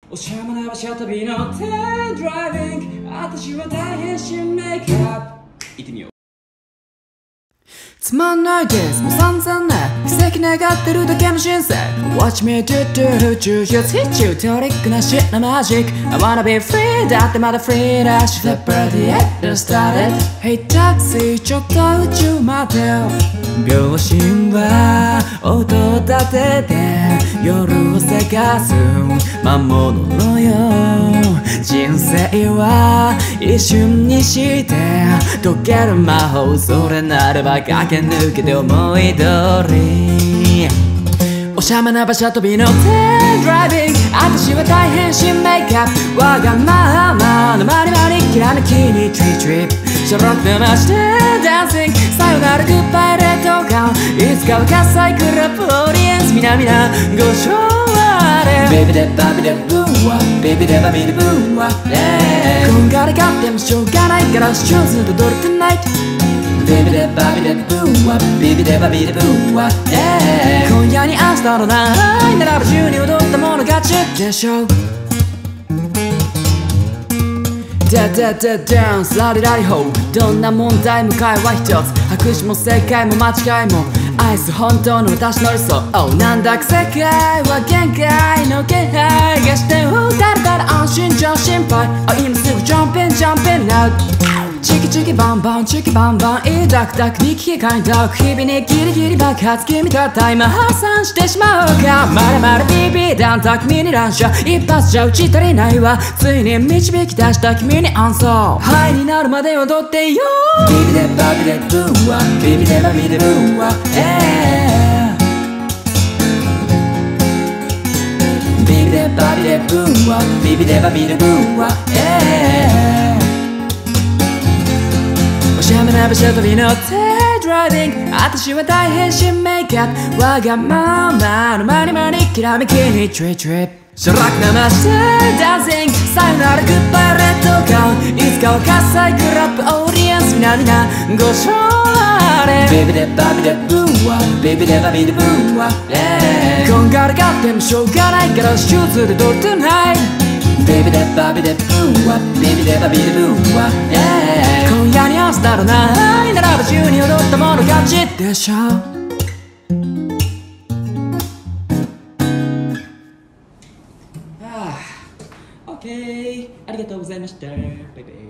おしゃれな場所旅のテードライビング、私は大変身メイクアップ。行ってみよう。 つまんないですもう散々ね、奇跡願ってるだけの人生。 Watch me do do 充実必中トリックなシッなマジック。 I wanna be free だってまだフリーだし The party had started。 Hey taxi ちょっと宇宙まで秒針は音立てて夜をせかす魔物のよう。人生は一瞬にして解ける魔法、それなれば駆け抜けて思い通り。おしゃれな場所飛び乗ってドライビング、私は大変身メイクアップ。わがままのマリマリきらめきにトリップトリップ、しょろくましてダンシング。さよならグッバイレッドガウン、いつかは喝采クラブオーディエンス。皆々ご唱和でビビデバビデブーワビビデバビデブーワ、こんがらがってもしょうがないからシューズで踊るトゥナイト。ビビデバビデブーワビビデバビデブーワ、今夜に明日のないならば中に踊ったもの勝ちでしょう。ダダダダンスラリラリホー、どんな問題も会話一つ、拍手も正解も間違いも愛す本当の私の理想。Oh なんだか世界は限界の気配がしてるから安心じゃ心配。今すぐジャンピンジャンピンなチキチキバンバンチキバンバン、いいダクダクに機械ダク、日々にギリギリ爆発、君たった今破産してしまうか。まだまだ BB 弾巧みに乱射、一発じゃ打ち足りないわ。ついに導き出した君にアンサー、ハイになるまで踊ってよ。ビビデバビデブーワビビデバビデブーワ、ビビデバビデブーワビビデバビデブーワ、おしゃれな場所飛び乗ってドライビング、私は大変身メイクアップ。わがままのマリマリきらめきにトリップトリップ、しょらくなましてダンシング。さよならグッバイレッドガウン、いつかは喝采クラブオーディエンス。皆々ご唱和でビビデバビデブーワビビデバビデブーワ、こんがらがってもしょうがないからシューズで踊るトゥナイト。ビビデバビデブーワビビデバビデブーワ、今夜に明日のないならば中に踊ったもの勝ちでしょう。 オッケー、ありがとうございました。バイバイ。